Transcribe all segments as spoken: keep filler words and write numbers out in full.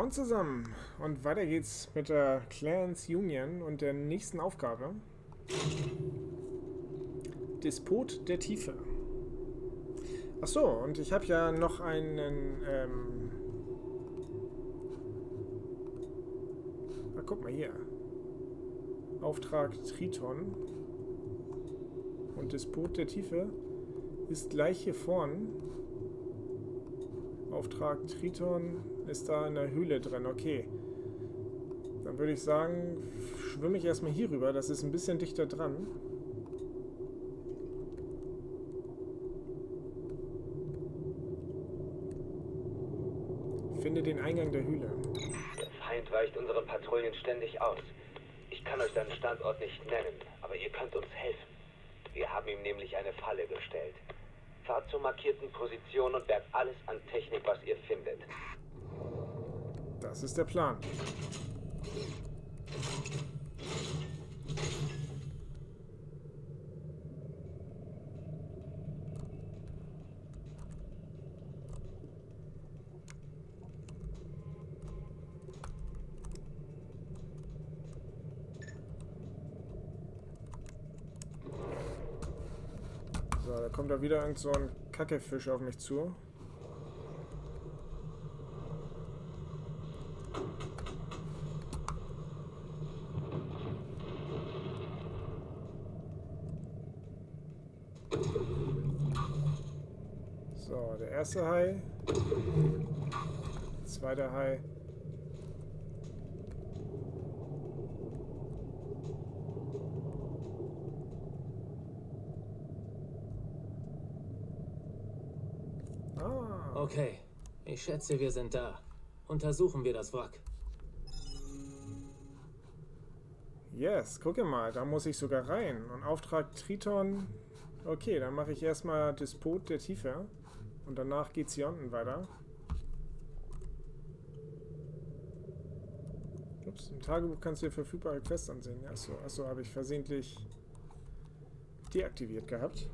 Moin zusammen und weiter geht's mit der Clans Union und der nächsten Aufgabe. Despot der Tiefe. Achso, und ich habe ja noch einen, ähm... Ah, guck mal hier. Auftrag Triton. Und Despot der Tiefe ist gleich hier vorn. Auftrag Triton ist da in der Höhle drin. Okay. Dann würde ich sagen, schwimme ich erstmal hier rüber. Das ist ein bisschen dichter dran. Finde den Eingang der Höhle. Der Feind weicht unseren Patrouillen ständig aus. Ich kann euch seinen Standort nicht nennen, aber ihr könnt uns helfen. Wir haben ihm nämlich eine Falle gestellt. Fahrt zur markierten Position und bergt alles an Technik, was ihr findet. Das ist der Plan. So, da kommt da wieder irgend so ein Kackefisch auf mich zu. So, der erste Hai. Zweiter Hai. Ah. Okay, ich schätze, wir sind da. Untersuchen wir das Wrack. Yes, gucke mal, da muss ich sogar rein. Und Auftrag Triton. Okay, dann mache ich erstmal Despot der Tiefe. Und danach geht's hier unten weiter. Ups, im Tagebuch kannst du dir verfügbare Quests ansehen. Achso, achso, habe ich versehentlich deaktiviert gehabt.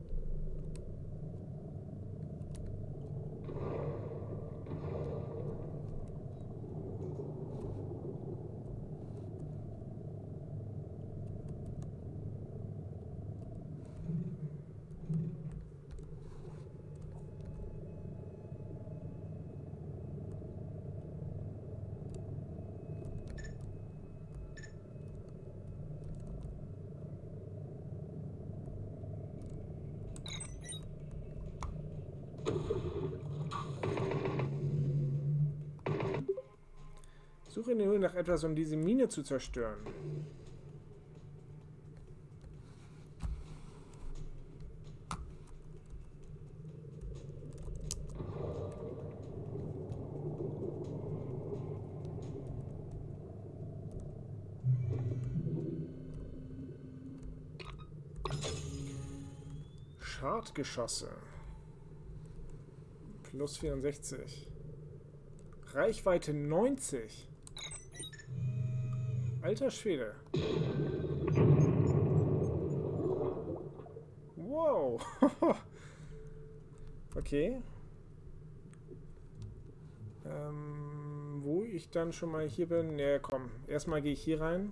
Suche nur nach etwas, um diese Mine zu zerstören. Schadgeschosse. Plus vierundsechzig. Reichweite neunzig. Alter Schwede. Wow. Okay. Ähm, wo ich dann schon mal hier bin. Ne, komm. Erstmal gehe ich hier rein.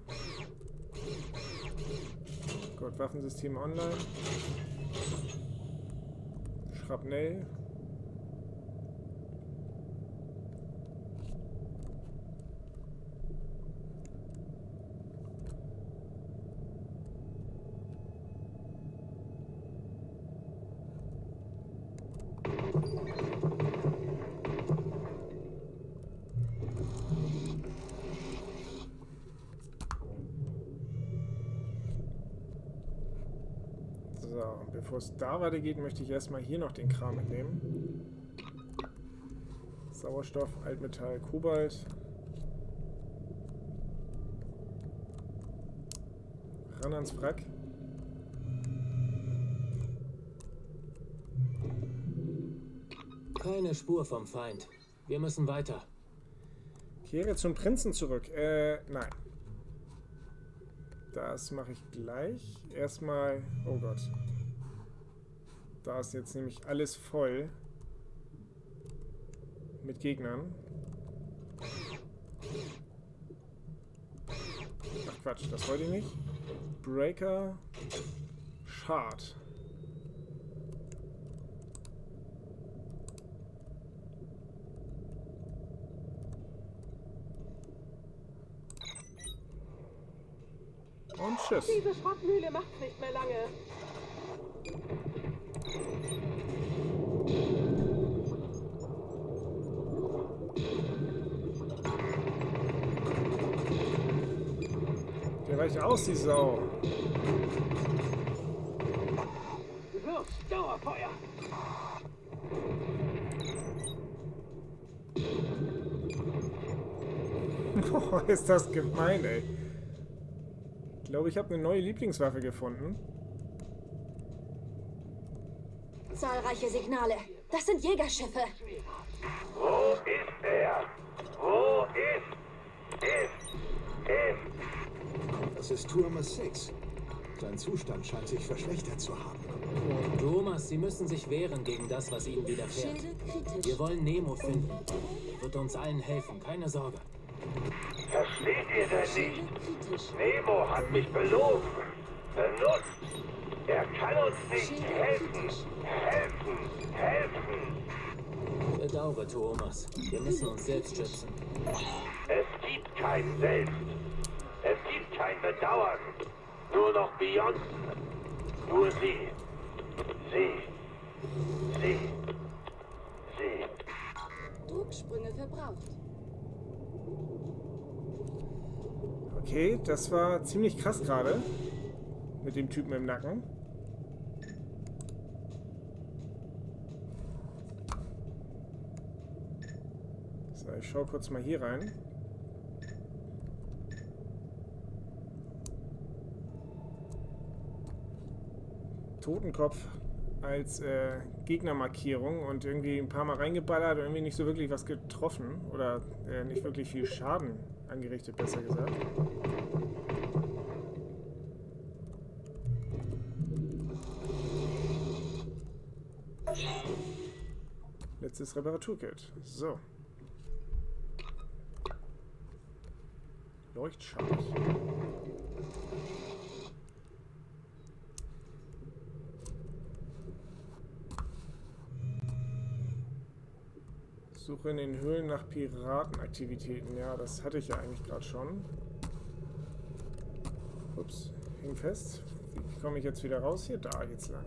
Gut, Waffensystem online. Schrapnell. So, bevor es da weitergeht, möchte ich erstmal hier noch den Kram mitnehmen. Sauerstoff, Altmetall, Kobalt. Ran ans Wrack. Keine Spur vom Feind. Wir müssen weiter. Kehre zum Prinzen zurück. Äh, nein. Das mache ich gleich. Erstmal... Oh Gott. Da ist jetzt nämlich alles voll mit Gegnern. Quatsch, das wollte ich nicht. Breaker. Shard. Und tschüss. Diese Schrottmühle macht's nicht mehr lange. Der weicht aus, die Sau. Los, Dauerfeuer! Oh, ist das gemein, ey. Ich glaube, ich habe eine neue Lieblingswaffe gefunden. Zahlreiche Signale. Das sind Jägerschiffe. Wo ist er? Wo ist? Ist? Ist? Das ist Turma sechs. Sein Zustand scheint sich verschlechtert zu haben. Thomas, Sie müssen sich wehren gegen das, was Ihnen widerfährt. Schilde kritisch. Wir wollen Nemo finden. Er wird uns allen helfen, keine Sorge. Versteht ihr denn Schilde nicht? kritisch. Nemo hat mich belogen. Benutzt. Er kann uns nicht Schilde helfen. kritisch. Helfen. Helfen. Bedauere, Thomas. Wir müssen uns selbst schützen. Es gibt kein Selbst. Es gibt kein Bedauern. Nur noch Beyond. Nur sie. Sie. Sie. Sie. Drucksprünge verbraucht. Okay, das war ziemlich krass gerade. Mit dem Typen im Nacken. So, ich schaue kurz mal hier rein. Totenkopf als äh, Gegnermarkierung und irgendwie ein paar Mal reingeballert und irgendwie nicht so wirklich was getroffen. Oder äh, nicht wirklich viel Schaden angerichtet, besser gesagt. Letztes Reparaturkit. So. Leuchtschad. Suche in den Höhlen nach Piratenaktivitäten. Ja, das hatte ich ja eigentlich gerade schon. Ups, hing fest. Wie komme ich jetzt wieder raus? Hier, da geht's lang.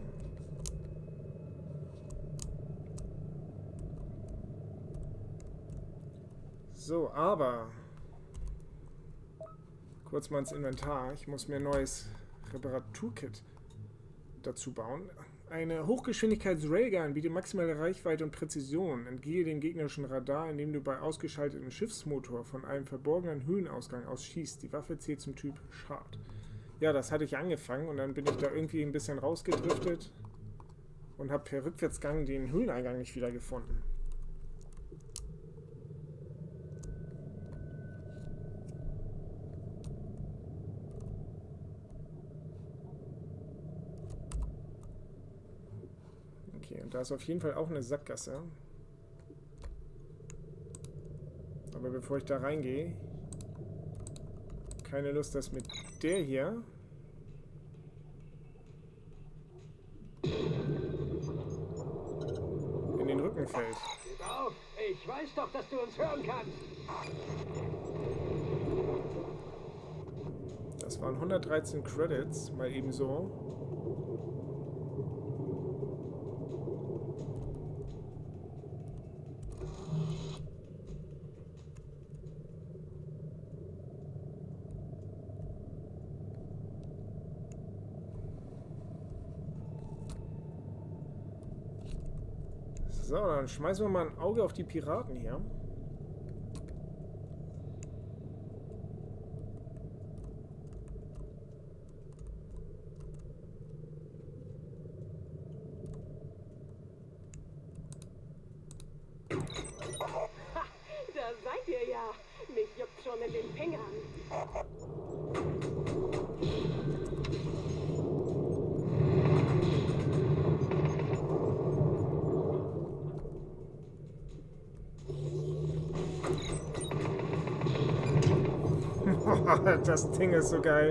So, aber kurz mal ins Inventar. Ich muss mir ein neues Reparaturkit dazu bauen. Eine Hochgeschwindigkeits-Railgun bietet maximale Reichweite und Präzision. Entgehe dem gegnerischen Radar, indem du bei ausgeschaltetem Schiffsmotor von einem verborgenen Höhlenausgang aus schießt. Die Waffe zählt zum Typ Shard. Ja, das hatte ich angefangen und dann bin ich da irgendwie ein bisschen rausgedriftet und habe per Rückwärtsgang den Höhleneingang nicht wieder gefunden. Okay, und da ist auf jeden Fall auch eine Sackgasse. Aber bevor ich da reingehe, keine Lust, dass mit der hier in den Rücken fällt. Gib auf! Ich weiß doch, dass du uns hören kannst! Das waren hundertdreizehn Credits, mal eben so. So, dann schmeißen wir mal ein Auge auf die Piraten hier. Ha! Da seid ihr ja! Mich juckt schon in den Fingern! Das Ding ist so geil.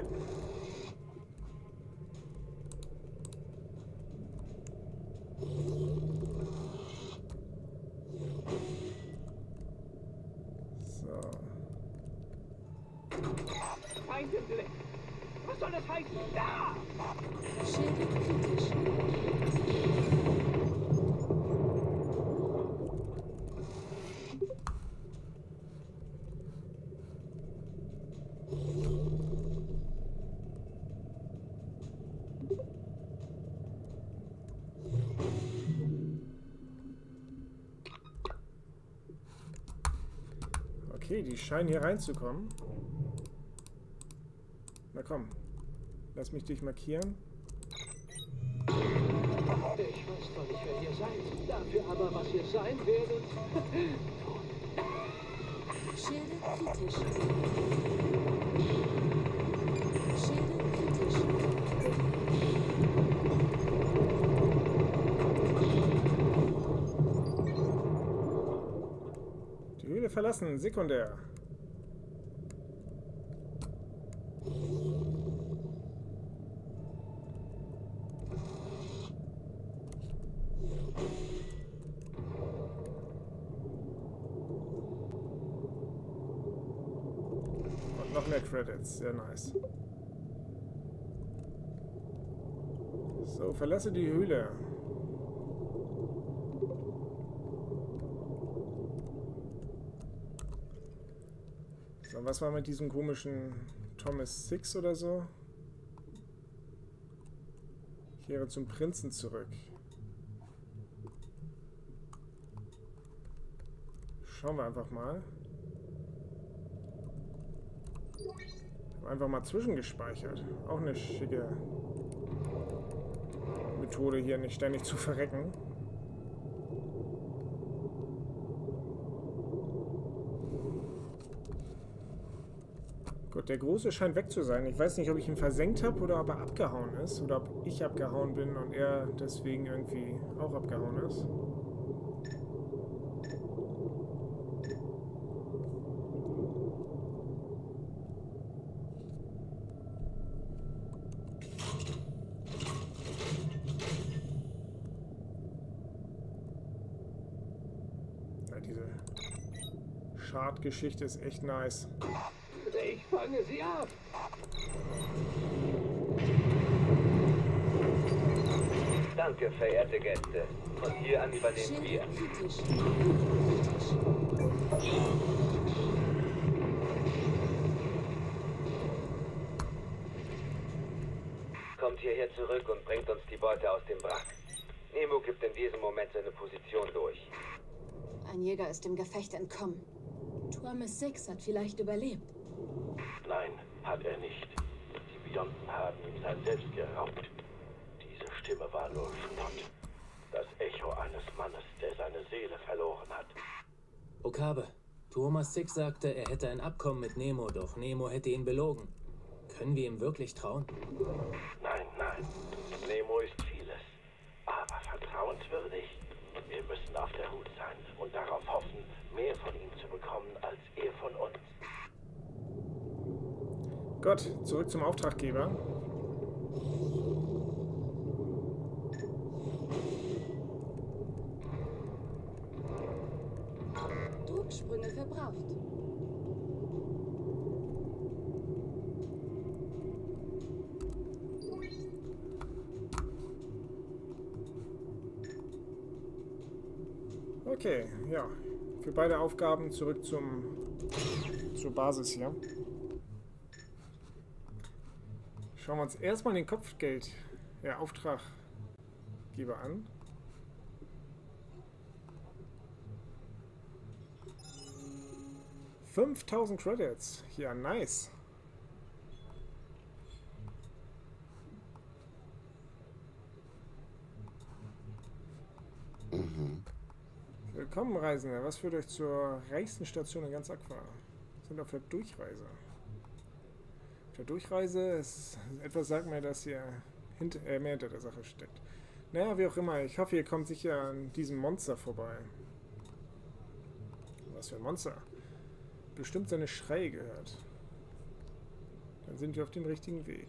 So. Feind im Blick. Was soll das heißen? Da! Schäden kritisch. Okay, die scheinen hier reinzukommen. Na komm, lass mich dich markieren. Ich weiß zwar nicht, wer ihr seid, dafür aber, was ihr sein werdet. Schilde kritisch. Schilde kritisch. Die Höhle verlassen, sekundär. Und noch mehr Credits, sehr nice. So, verlasse die Höhle. So, was war mit diesem komischen Thomas Six oder so? Ich kehre zum Prinzen zurück. Schauen wir einfach mal. Ich habe einfach mal zwischengespeichert. Auch eine schicke Methode, hier nicht ständig zu verrecken. Gut, der Große scheint weg zu sein. Ich weiß nicht, ob ich ihn versenkt habe oder ob er abgehauen ist. Oder ob ich abgehauen bin und er deswegen irgendwie auch abgehauen ist. Ja, diese Schadgeschichte ist echt nice. Ich fange sie ab. Danke, verehrte Gäste. Von hier an übernehmen wir. Schilde kritisch. Kritisch. Kommt hierher zurück und bringt uns die Beute aus dem Wrack. Nemo gibt in diesem Moment seine Position durch. Ein Jäger ist dem Gefecht entkommen. Thomas Six hat vielleicht überlebt. Nein, hat er nicht. Die Bionten haben ihm sein Selbst geraubt. Diese Stimme war nur Spott. Das Echo eines Mannes, der seine Seele verloren hat. Okabe, Thomas Six sagte, er hätte ein Abkommen mit Nemo, doch Nemo hätte ihn belogen. Können wir ihm wirklich trauen? Nein, nein. Nemo ist vieles, aber vertrauenswürdig. Wir müssen auf der Hut sein und darauf hoffen, mehr von ihm zu bekommen, als er von uns. Gut, zurück zum Auftraggeber. Drucksprünge verbraucht. Okay, ja. Für beide Aufgaben zurück zum zur Basis hier. Schauen wir uns erstmal den Kopfgeld, der Auftraggeber an. fünftausend Credits. Ja, nice. Mhm. Willkommen, Reisende. Was führt euch zur reichsten Station in ganz Aqua? Wir sind auf der Durchreise. Auf der Durchreise ist etwas, sagt mir, dass ihr hinter, äh, mehr hinter der Sache steckt. Naja, wie auch immer. Ich hoffe, ihr kommt sicher an diesem Monster vorbei. Was für ein Monster? Bestimmt seine Schreie gehört. Dann sind wir auf dem richtigen Weg.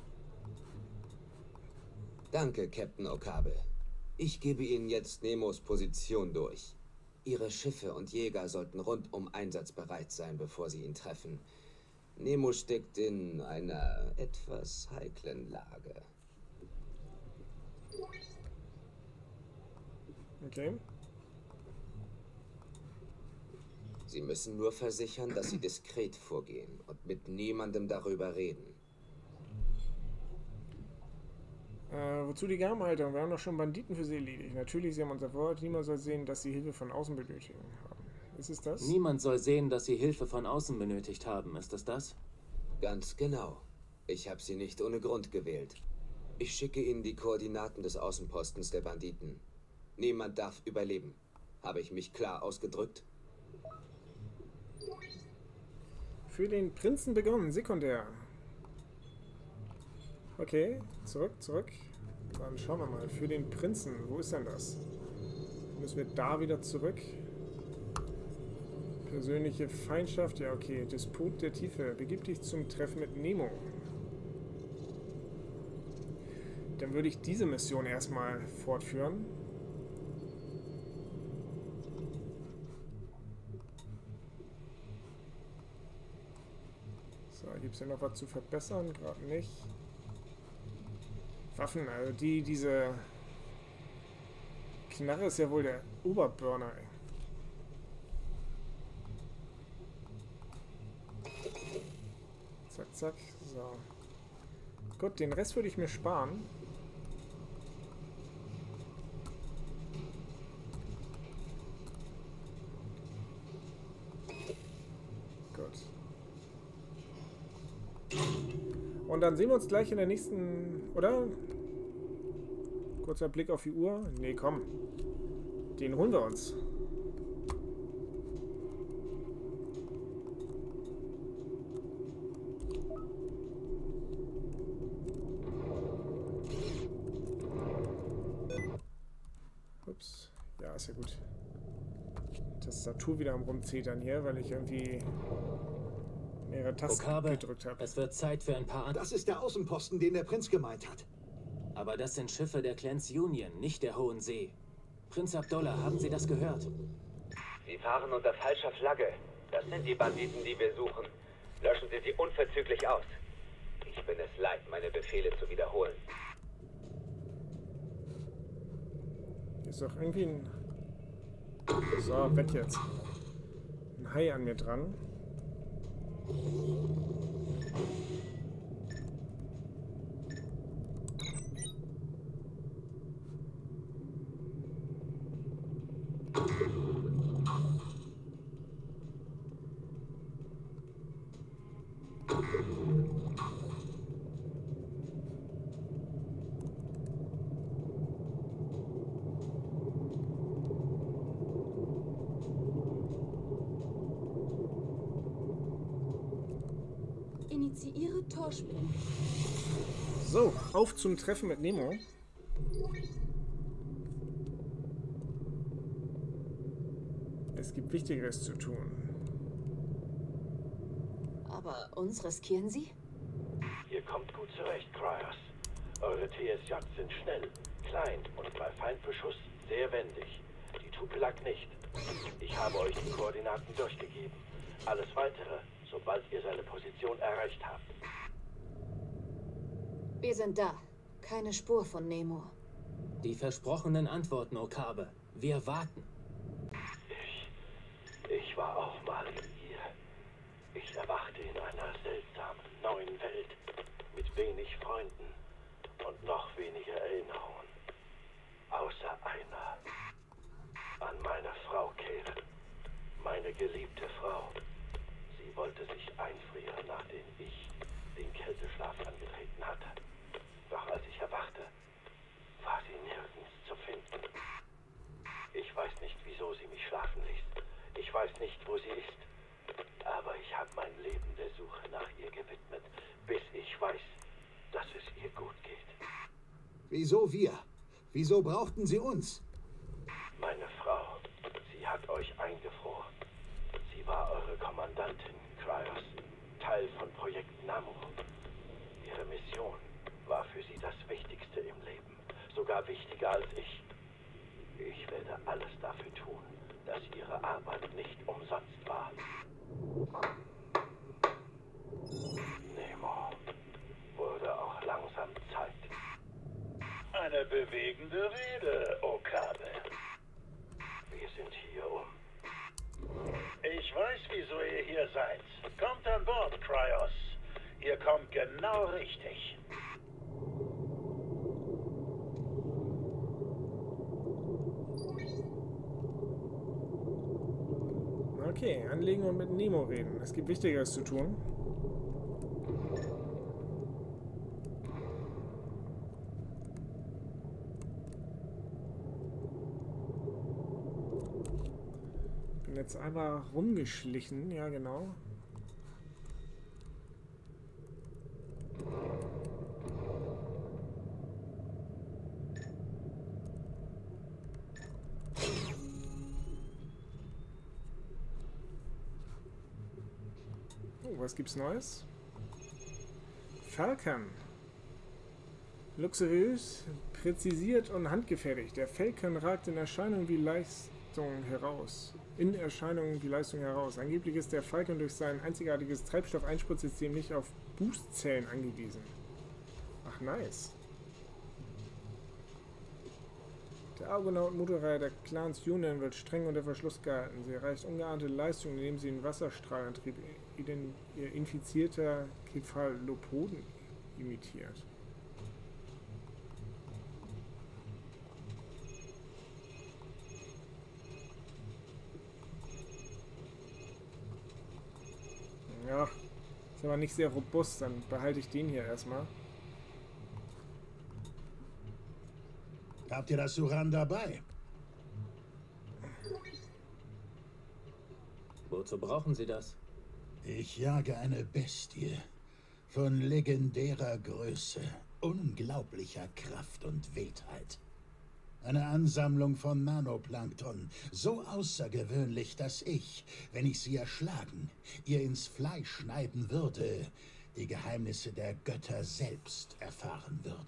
Danke, Captain Okabe. Ich gebe Ihnen jetzt Nemos Position durch. Ihre Schiffe und Jäger sollten rundum einsatzbereit sein, bevor sie ihn treffen. Nemo steckt in einer etwas heiklen Lage. Okay. Sie müssen nur versichern, dass Sie diskret vorgehen und mit niemandem darüber reden. Äh, wozu die Geheimhaltung? Wir haben doch schon Banditen für Sie erledigt. Natürlich, Sie haben unser Wort. Niemand soll sehen, dass Sie Hilfe von außen benötigen haben. Ist es das? Niemand soll sehen, dass Sie Hilfe von außen benötigt haben. Ist es das? Ganz genau. Ich habe Sie nicht ohne Grund gewählt. Ich schicke Ihnen die Koordinaten des Außenpostens der Banditen. Niemand darf überleben. Habe ich mich klar ausgedrückt? Für den Prinzen begonnen, sekundär. Okay, zurück, zurück. Dann schauen wir mal. Für den Prinzen, wo ist denn das? Müssen wir da wieder zurück? Persönliche Feindschaft, ja okay. Disput der Tiefe. Begib dich zum Treffen mit Nemo. Dann würde ich diese Mission erstmal fortführen. So, gibt es hier noch was zu verbessern? Gerade nicht. Waffen, also die, diese Knarre ist ja wohl der Oberburner, ey. Zack, zack, so. Gut, den Rest würde ich mir sparen. Gut. Und dann sehen wir uns gleich in der nächsten, oder? Kurzer Blick auf die Uhr. Nee, komm. Den holen wir uns. Ups. Ja, ist ja gut. Tastatur wieder am Rumzetern hier, weil ich irgendwie mehrere Tasten Okabe, gedrückt habe. es wird Zeit für ein paar andere. Das ist der Außenposten, den der Prinz gemeint hat. Aber das sind Schiffe der Clans Union, nicht der Hohen See. Prinz Abdullah, haben Sie das gehört? Sie fahren unter falscher Flagge. Das sind die Banditen, die wir suchen. Löschen Sie sie unverzüglich aus. Ich bin es leid, meine Befehle zu wiederholen. Hier ist doch irgendwie ein... So, weg jetzt. Ein Hai an mir dran. Initiiere Torspiel. So, auf zum Treffen mit Nemo. Es gibt Wichtigeres zu tun. Aber uns riskieren Sie? Ihr kommt gut zurecht, Cryos. Eure T S-Jagd sind schnell, klein und bei Feindbeschuss sehr wendig. Die Tupelak nicht. Ich habe euch die Koordinaten durchgegeben. Alles Weitere, sobald ihr seine Position erreicht habt. Wir sind da. Keine Spur von Nemo. Die versprochenen Antworten, Okabe. Wir warten. Ich... Ich war auch mal hier. Ich erwachte in einer seltsamen neuen Welt. Mit wenig Freunden. Und noch weniger Erinnerungen. Außer einer. An meine Frau Kale. Meine geliebte Frau. Sie wollte sich einfrieren, nachdem ich den Kälteschlaf angetreten hatte. Doch als ich erwachte, war sie nirgends zu finden. Ich weiß nicht, wieso sie mich schlafen ließ. Ich weiß nicht, wo sie ist. Aber ich habe mein Leben der Suche nach ihr gewidmet, bis ich weiß, dass es ihr gut geht. Wieso wir? Wieso brauchten Sie uns? Meine Frau, sie hat euch eingefroren. Sie war eure Kommandantin, Cryos. Teil von Projekt Namor. Ihre Mission war für sie das Wichtigste im Leben. Sogar wichtiger als ich. Ich werde alles dafür tun, dass ihre Arbeit nicht umsonst war. Nemo, wurde auch langsam Zeit. Eine bewegende Rede, Okabe. Wir sind hier um. Ich weiß, wieso ihr hier seid. Kommt an Bord, Kryos. Ihr kommt genau richtig. Okay, anlegen und mit Nemo reden. Es gibt Wichtigeres zu tun. Bin jetzt einmal rumgeschlichen, ja genau. Oh, was gibt's Neues? Falcon. Luxuriös, präzisiert und handgefertigt. Der Falcon ragt in Erscheinung wie Leistung heraus. In Erscheinung wie Leistung heraus. Angeblich ist der Falcon durch sein einzigartiges Treibstoffeinspritzsystem nicht auf Boostzellen angewiesen. Ach, nice. Der Argonaut-Motorreihe der Clans Union wird streng unter Verschluss gehalten. Sie erreicht ungeahnte Leistungen, indem sie den Wasserstrahlantrieb ihr infizierter Cephalopoden imitiert. Ja, ist aber nicht sehr robust, dann behalte ich den hier erstmal. Habt ihr das Uran dabei? Wozu brauchen Sie das? Ich jage eine Bestie von legendärer Größe, unglaublicher Kraft und Wildheit. Eine Ansammlung von Nanoplankton, so außergewöhnlich, dass ich, wenn ich sie erschlagen, ihr ins Fleisch schneiden würde, die Geheimnisse der Götter selbst erfahren würde.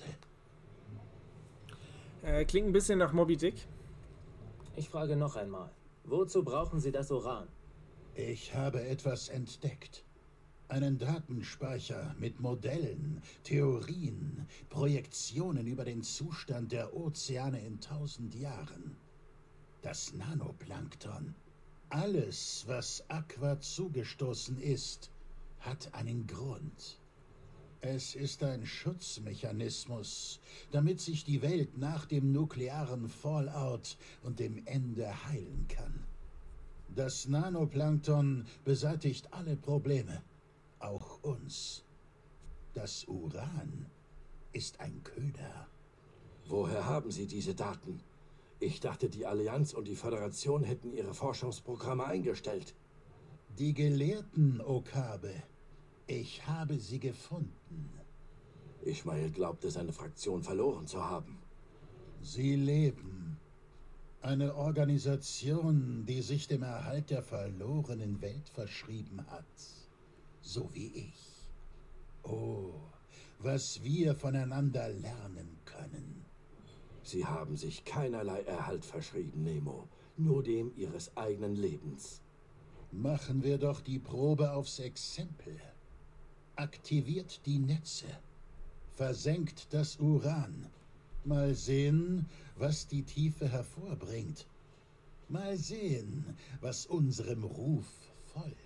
Äh, klingt ein bisschen nach Moby Dick. Ich frage noch einmal. Wozu brauchen Sie das Uran? Ich habe etwas entdeckt. Einen Datenspeicher mit Modellen, Theorien, Projektionen über den Zustand der Ozeane in tausend Jahren. Das Nanoplankton. Alles, was Aqua zugestoßen ist, hat einen Grund. Es ist ein Schutzmechanismus, damit sich die Welt nach dem nuklearen Fallout und dem Ende heilen kann. Das Nanoplankton beseitigt alle Probleme, auch uns. Das Uran ist ein Köder. Woher haben Sie diese Daten? Ich dachte, die Allianz und die Föderation hätten ihre Forschungsprogramme eingestellt. Die Gelehrten, Okabe. Ich habe sie gefunden. Ishmael glaubte, seine Fraktion verloren zu haben. Sie leben. Eine Organisation, die sich dem Erhalt der verlorenen Welt verschrieben hat. So wie ich. Oh, was wir voneinander lernen können. Sie haben sich keinerlei Erhalt verschrieben, Nemo. Nur dem ihres eigenen Lebens. Machen wir doch die Probe aufs Exempel. Aktiviert die Netze. Versenkt das Uran. Mal sehen, was die Tiefe hervorbringt. Mal sehen, was unserem Ruf folgt.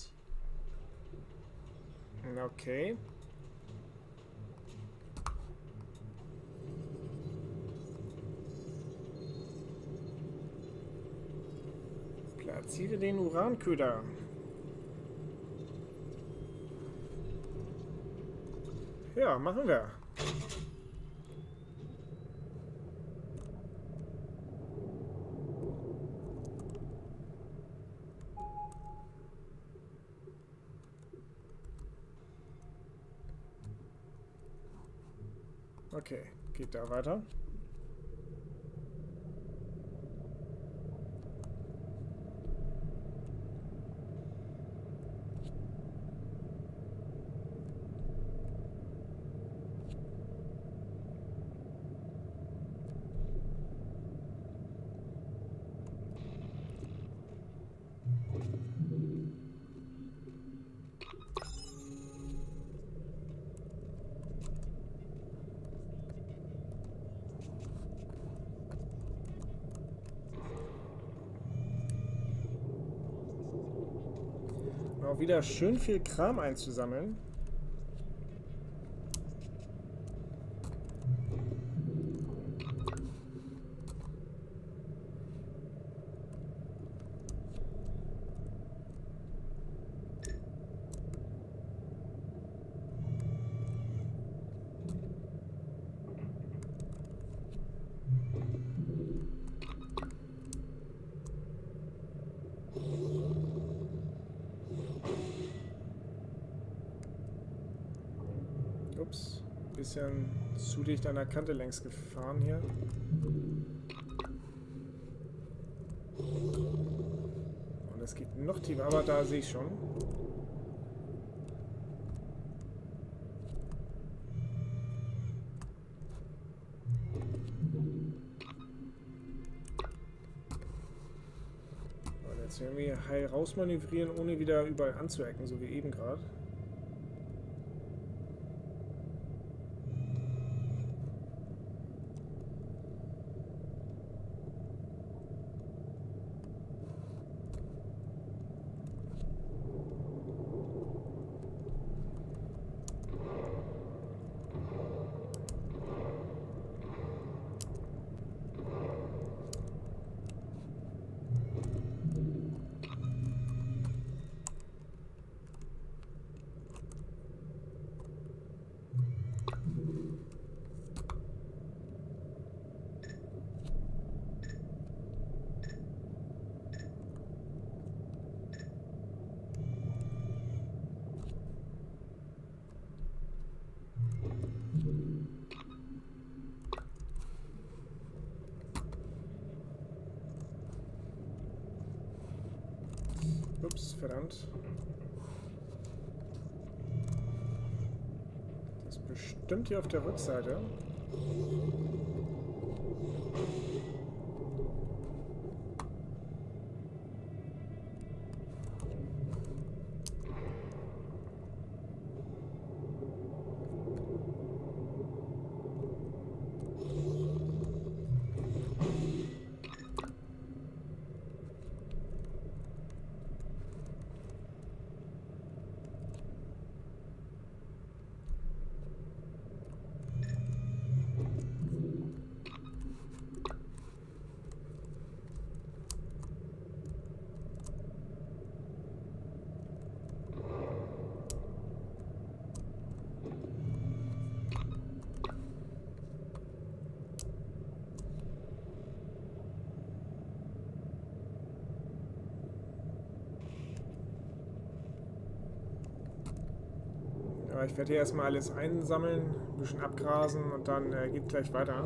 Okay. Platziere den Uranköder. Ja, machen wir. Okay, geht da weiter. Auch wieder schön viel Kram einzusammeln. Ups, bisschen zu dicht an der Kante längs gefahren hier. Und es geht noch tiefer, aber da sehe ich schon. Und jetzt irgendwie heil rausmanövrieren, ohne wieder überall anzuecken, so wie eben gerade. Ups, verdammt. Das ist bestimmt hier auf der Rückseite. Ja, ich werde hier erstmal alles einsammeln, ein bisschen abgrasen und dann äh, geht gleich weiter.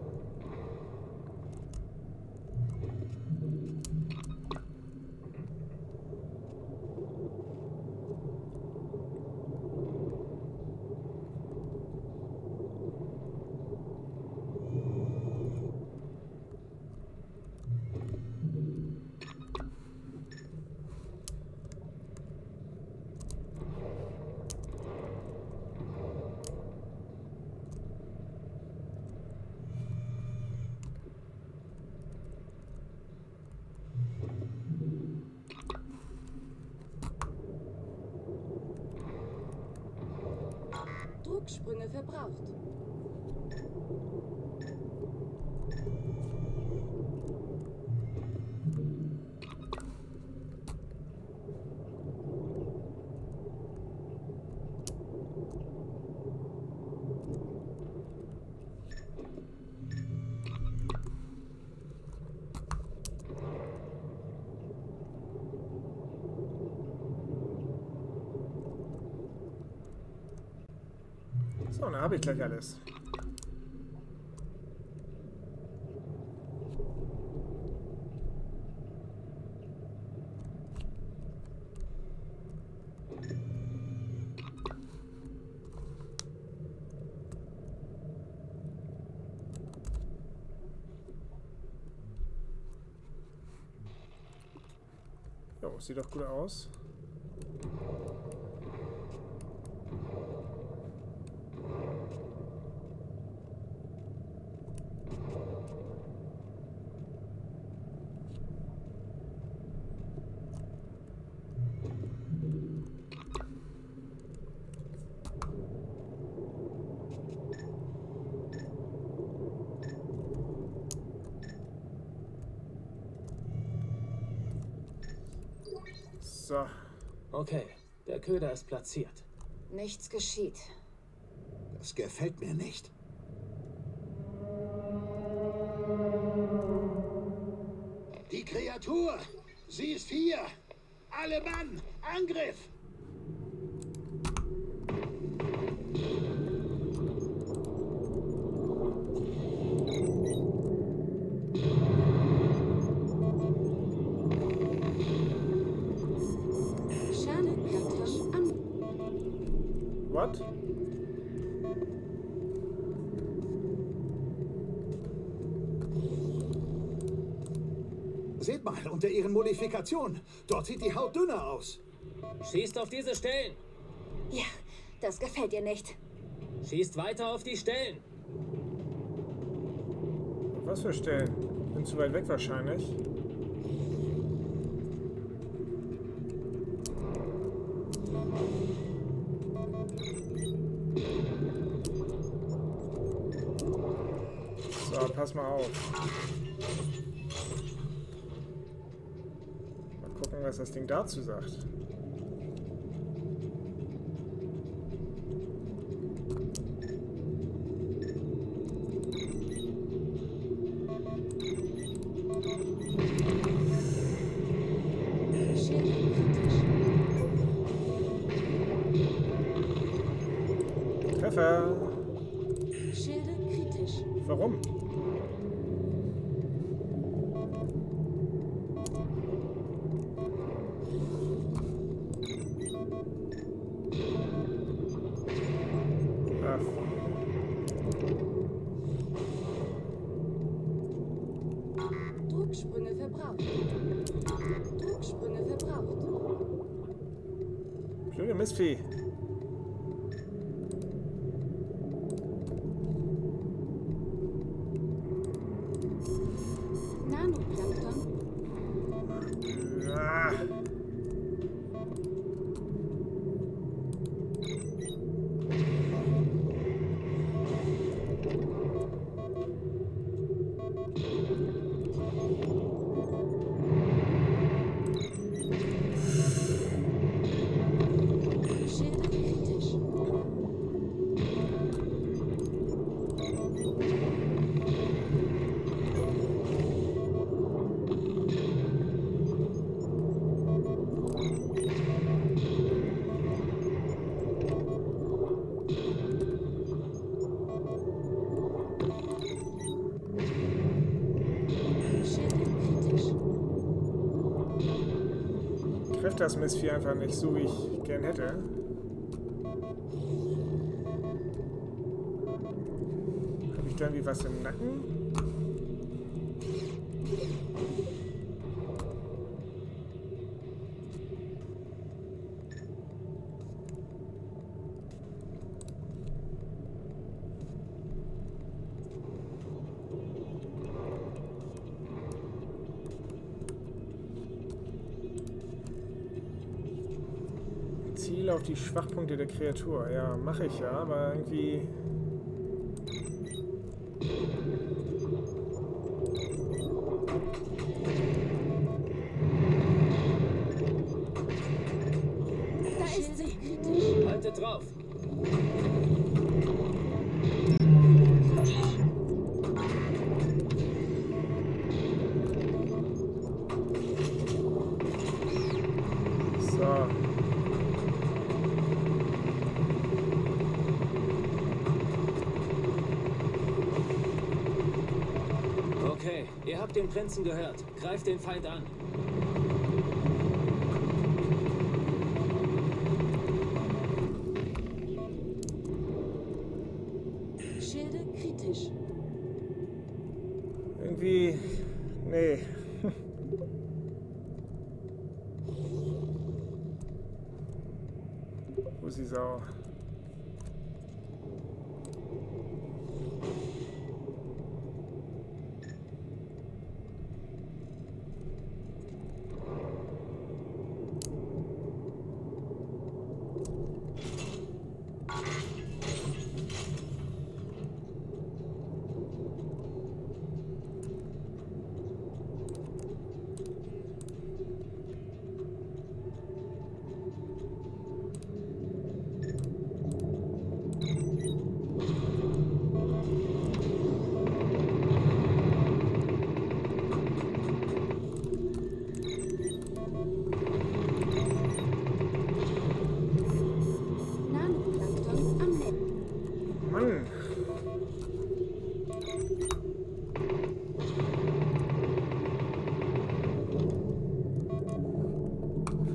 Drucksprünge verbraucht. So, dann habe ich gleich alles. Jo, sieht doch gut aus. So. Okay, der Köder ist platziert. Nichts geschieht. Das gefällt mir nicht. Die Kreatur! Sie ist hier! Alle Mann! Angriff! Schade, kritisch an. What? Seht mal, unter ihren Modifikationen. Dort sieht die Haut dünner aus. Schießt auf diese Stellen. Ja, das gefällt ihr nicht. Schießt weiter auf die Stellen. Was für Stellen? Bin zu weit weg wahrscheinlich. So, pass mal auf. Mal gucken, was das Ding dazu sagt. Treffer. Schilde kritisch. Warum? Ach. Drucksprünge verbraucht. Drucksprünge verbraucht. Blöde Mistvieh. Nanoplankton. Ah. Schilde kritisch. Schilde kritisch. Trifft das Mistvieh einfach nicht so, wie ich gern hätte. Habe ich da irgendwie was im Nacken? Ziel auf die Schwachpunkte der Kreatur. Ja, mache ich ja, aber irgendwie... Da ist sie kritisch. Haltet drauf. So. Okay, ihr habt den Prinzen gehört. Greift den Feind an. Schilde kritisch. Irgendwie... Nee. Wo ist die Sau?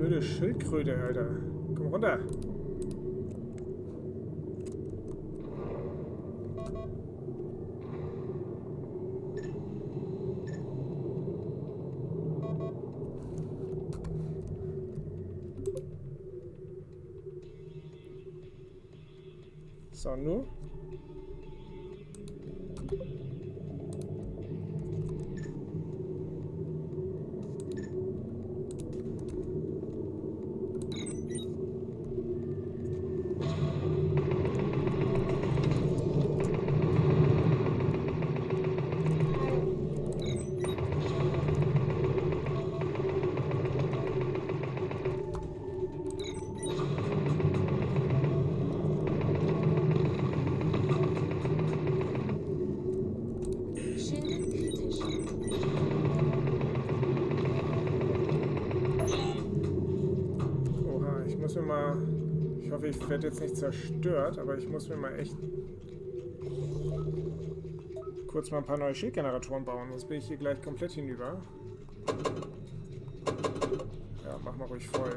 Blöde Schildkröte, Alter. Komm runter. So, nur. Ich hoffe, ich werde jetzt nicht zerstört, aber ich muss mir mal echt kurz mal ein paar neue Schildgeneratoren bauen, sonst bin ich hier gleich komplett hinüber. Ja, mach mal ruhig voll.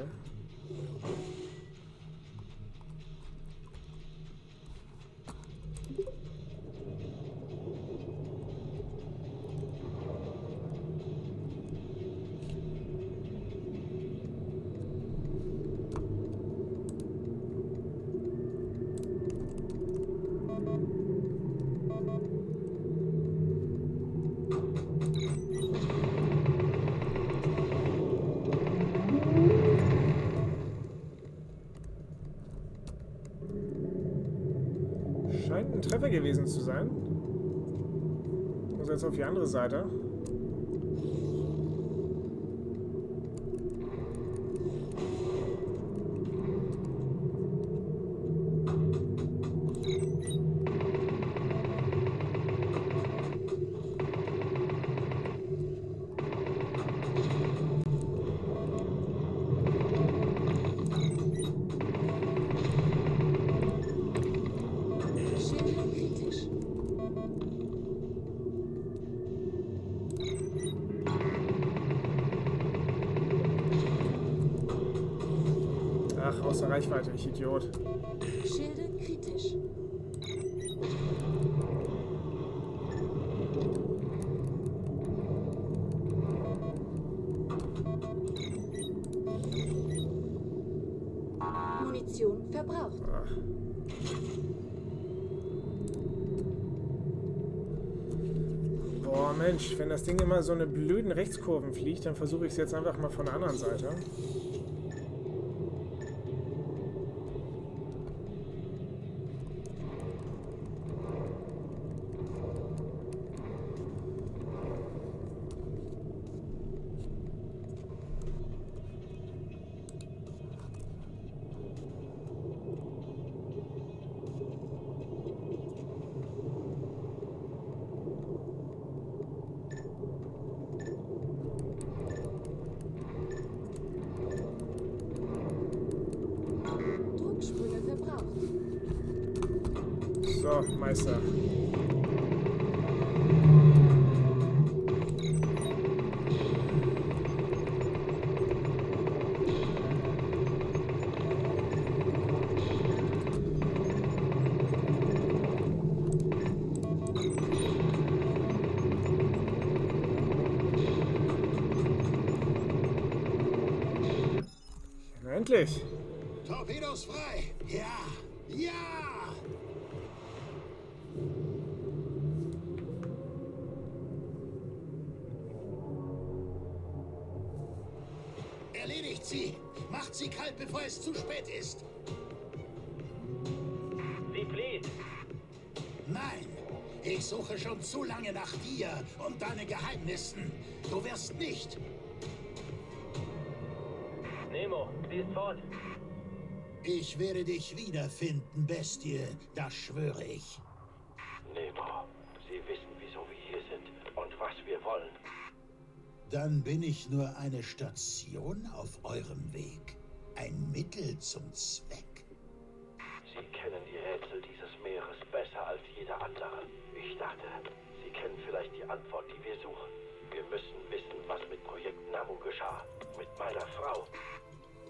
Scheint ein Treffer gewesen zu sein. Ich muss jetzt auf die andere Seite. Ach, außer Reichweite, ich Idiot. Schilde kritisch. Munition verbraucht. Ach. Boah, Mensch, wenn das Ding immer so eine blöden Rechtskurven fliegt, dann versuche ich es jetzt einfach mal von der anderen Seite. So, Meister. Ja, endlich. Torpedos frei. Ja, ja. Erledigt sie! Macht sie kalt, bevor es zu spät ist! Sie flieht! Nein! Ich suche schon zu lange nach dir und deinen Geheimnissen. Du wirst nicht! Nemo, sie ist fort! Ich werde dich wiederfinden, Bestie. Das schwöre ich. Nemo, Sie wissen, wieso wir hier sind und was wir wollen. Dann bin ich nur eine Station auf eurem Weg. Ein Mittel zum Zweck. Sie kennen die Rätsel dieses Meeres besser als jeder andere. Ich dachte, Sie kennen vielleicht die Antwort, die wir suchen. Wir müssen wissen, was mit Projekt Namu geschah. Mit meiner Frau.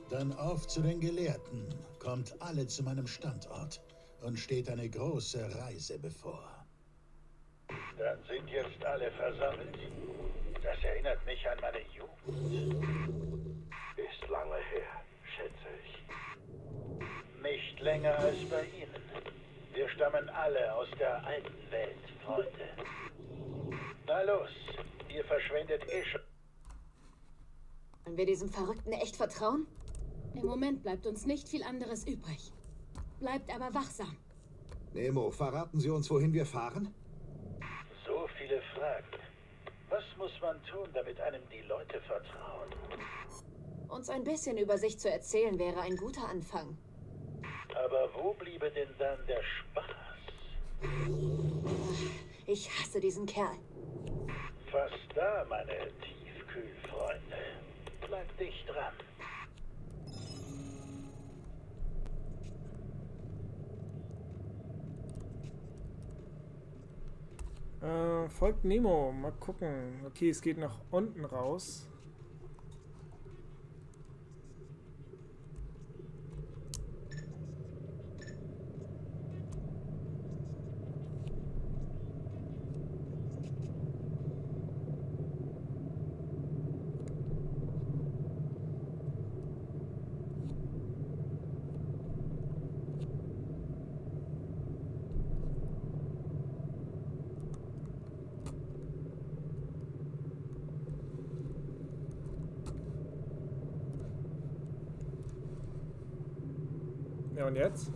Dann auf zu den Gelehrten. Kommt alle zu meinem Standort. Und steht eine große Reise bevor. Dann sind jetzt alle versammelt. Das erinnert mich an meine Jugend. Ist lange her, schätze ich. Nicht länger als bei Ihnen. Wir stammen alle aus der alten Welt, Freunde. Na los, ihr verschwendet eh schon. Wollen wir diesem Verrückten echt vertrauen? Im Moment bleibt uns nicht viel anderes übrig. Bleibt aber wachsam. Nemo, verraten Sie uns, wohin wir fahren? So viele Fragen. Was muss man tun, damit einem die Leute vertrauen? Uns ein bisschen über sich zu erzählen, wäre ein guter Anfang. Aber wo bliebe denn dann der Spaß? Ich hasse diesen Kerl. Fast da, meine Tiefkühlfreunde. Bleib dicht dran. Äh, folgt Nemo. Mal gucken. Okay, es geht nach unten raus. Ja, und jetzt?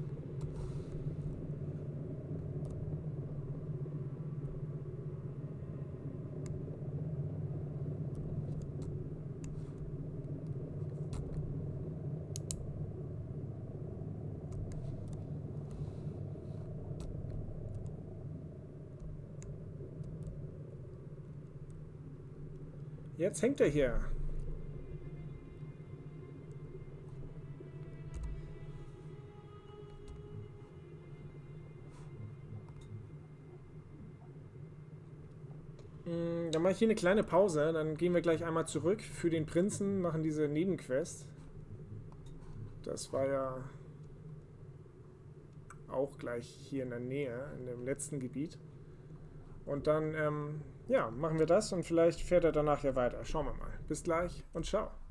Jetzt hängt er hier. Dann mache ich hier eine kleine Pause, dann gehen wir gleich einmal zurück für den Prinzen, machen diese Nebenquest. Das war ja auch gleich hier in der Nähe, in dem letzten Gebiet. Und dann, ähm, ja, machen wir das und vielleicht fährt er danach ja weiter. Schauen wir mal. Bis gleich und ciao.